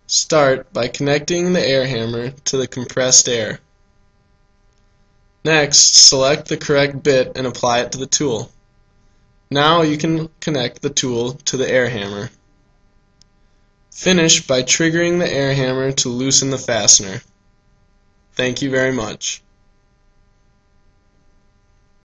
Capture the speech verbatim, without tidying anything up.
Start by connecting the air hammer to the compressed air. Next, select the correct bit and apply it to the tool. Now you can connect the tool to the air hammer. Finish by triggering the air hammer to loosen the fastener. Thank you very much.